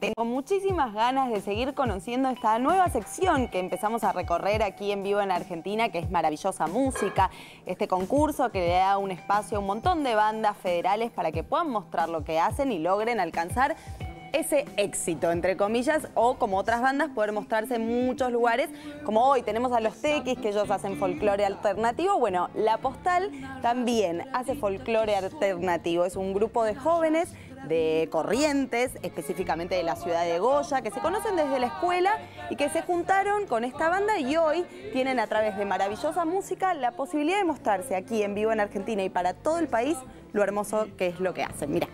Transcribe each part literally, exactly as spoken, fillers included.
Tengo muchísimas ganas de seguir conociendo esta nueva sección que empezamos a recorrer aquí en vivo en Argentina, que es Maravillosa Música. Este concurso que le da un espacio a un montón de bandas federales para que puedan mostrar lo que hacen y logren alcanzar ese éxito, entre comillas, o como otras bandas, poder mostrarse en muchos lugares. Como hoy tenemos a los Tequis, que ellos hacen folclore alternativo. Bueno, La Postal también hace folclore alternativo. Es un grupo de jóvenes de Corrientes, específicamente de la ciudad de Goya, que se conocen desde la escuela y que se juntaron con esta banda y hoy tienen a través de Maravillosa Música la posibilidad de mostrarse aquí en vivo en Argentina y para todo el país lo hermoso que es lo que hacen. Mirá.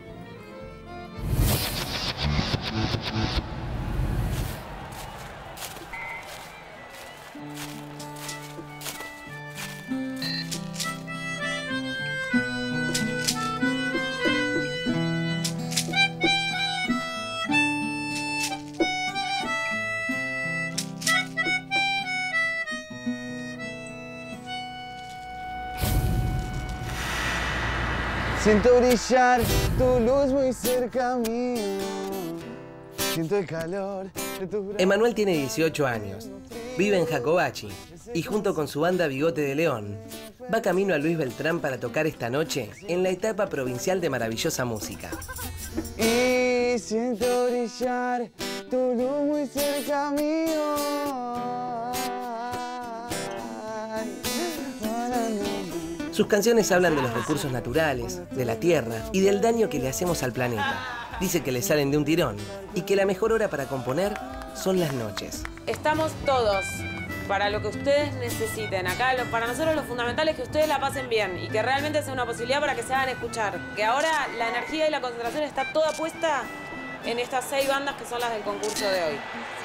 Siento brillar tu luz muy cerca mío. Siento el calor de tu brazo. Emanuel tiene dieciocho años, vive en Jacobachi y junto con su banda Bigote de León va camino a Luis Beltrán para tocar esta noche en la etapa provincial de Maravillosa Música. Y siento brillar tu luz muy cerca mío. Sus canciones hablan de los recursos naturales, de la tierra y del daño que le hacemos al planeta. Dice que le salen de un tirón y que la mejor hora para componer son las noches. Estamos todos para lo que ustedes necesiten. Acá lo, para nosotros lo fundamental es que ustedes la pasen bien y que realmente sea una posibilidad para que se hagan escuchar. Que ahora la energía y la concentración está toda puesta en estas seis bandas que son las del concurso de hoy.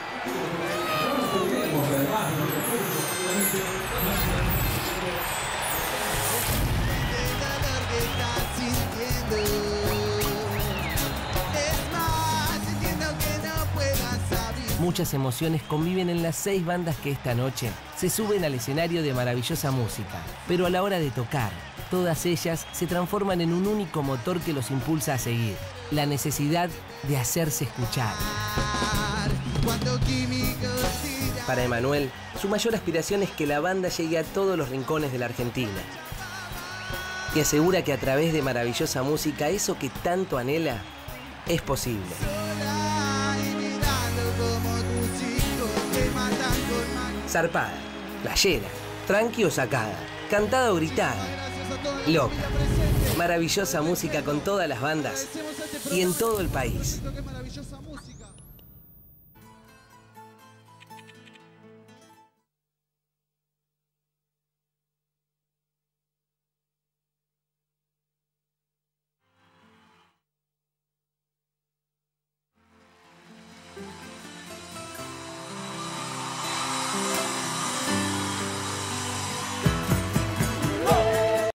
Muchas emociones conviven en las seis bandas que esta noche se suben al escenario de Maravillosa Música. Pero a la hora de tocar, todas ellas se transforman en un único motor que los impulsa a seguir. La necesidad de hacerse escuchar. Para Emanuel, su mayor aspiración es que la banda llegue a todos los rincones de la Argentina. Y asegura que a través de Maravillosa Música eso que tanto anhela es posible. Zarpada, playera, tranqui o sacada, cantada o gritada, loca. Maravillosa Música con todas las bandas y en todo el país.